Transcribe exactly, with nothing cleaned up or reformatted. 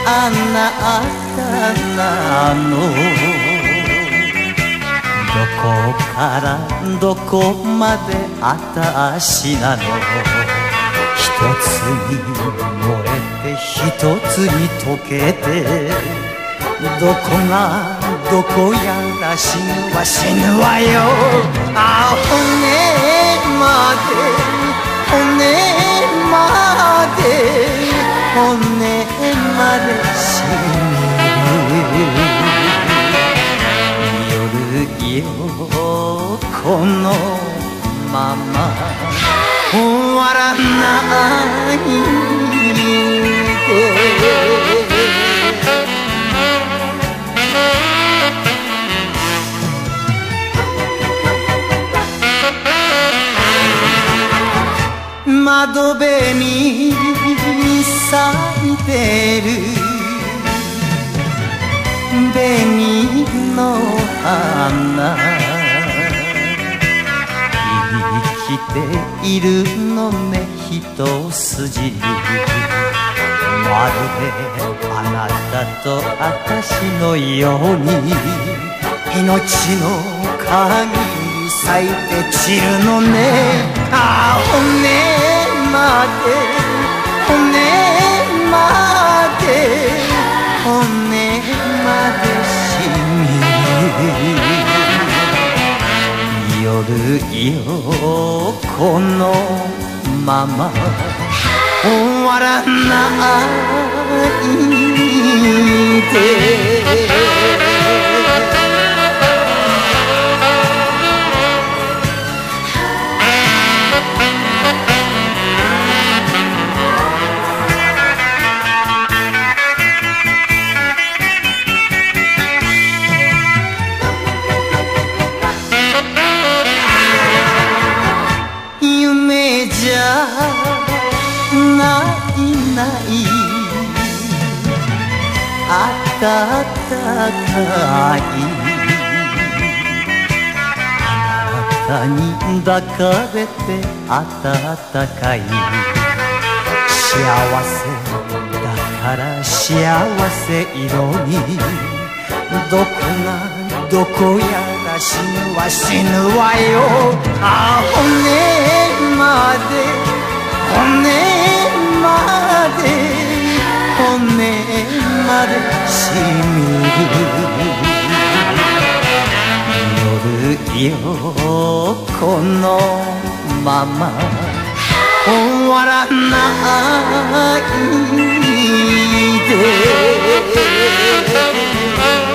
あなたなの。どこからどこまであたしなの。一つに燃えて一つに溶けて、どこがどこやら死ぬわ死ぬわよ。ああ骨まで骨まで骨までしみる。夜よこのまま終わらないで。窓辺に咲いてる紅の花、生きているのね一筋。まるであなたと私のように、命の限り咲いて散るのね。ああ骨まで骨まで骨までしみる。夜よこのまま終わらないで。夢じゃないない暖かい、あなたに抱かれて暖かい。幸せだから幸せ色に、どこがどこやら死ぬわ死ぬわよ。ああ骨まで骨まで骨までしみる。夜よこのまま終わらないで。